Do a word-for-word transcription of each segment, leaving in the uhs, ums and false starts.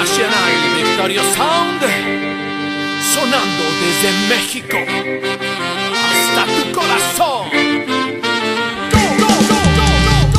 Nacional Victorio Sound, sonando desde México hasta tu corazón. Go, go, go, go, go, go,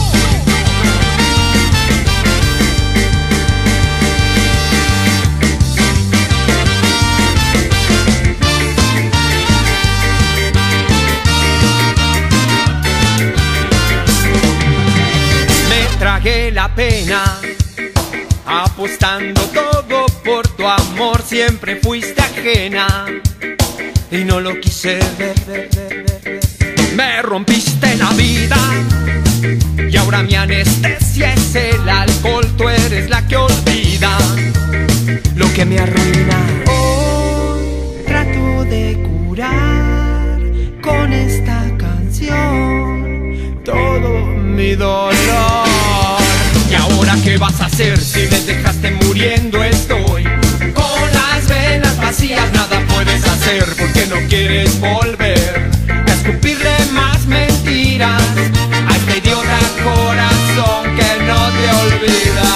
Me tragué la pena apostando todo por tu amor, siempre fuiste ajena y no lo quise ver, ver, ver, ver, ver. Me rompiste la vida y ahora mi anestesia es el alcohol. Tú eres la que olvida lo que me arruina. Hoy trato de curar con esta canción todo mi dolor. ¿Y ahora qué vas a hacer si me dejaste muriendo? Estoy con las venas vacías, nada puedes hacer porque no quieres volver a escupirle más mentiras a este idiota corazón que no te olvida.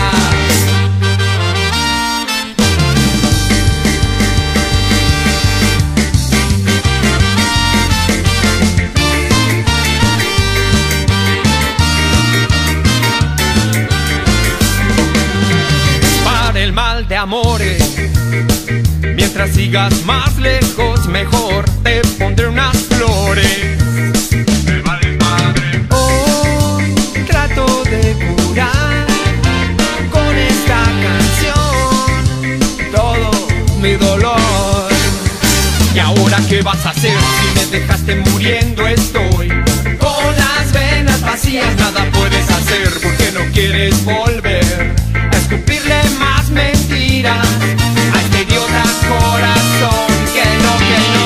De amores, mientras sigas más lejos mejor te pondré unas flores. Me vales madre. Hoy trato de curar con esta canción todo mi dolor. ¿Y ahora qué vas a hacer si me dejaste muriendo? Estoy con las venas vacías, nada puedes hacer porque no quieres volver a escupirle más mentiras a este idiota corazón que no, que no,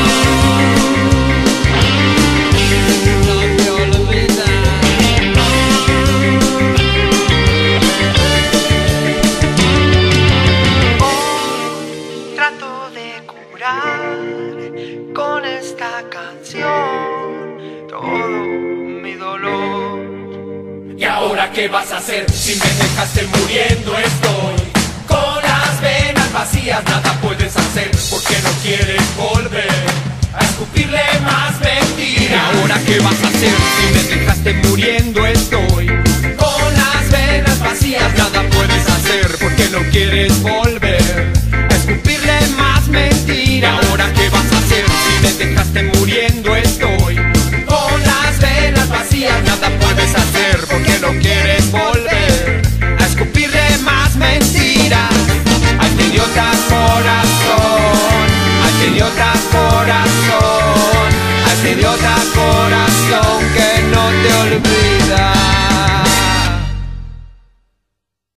no te olvida. Hoy trato de curar con esta canción todo mi dolor. ¿Y ahora qué vas a hacer si me dejaste muriendo? Estoy con las venas vacías, nada puedes hacer porque no quieres volver a escupirle más mentiras. ¿Y ahora qué vas a hacer si me dejaste muriendo?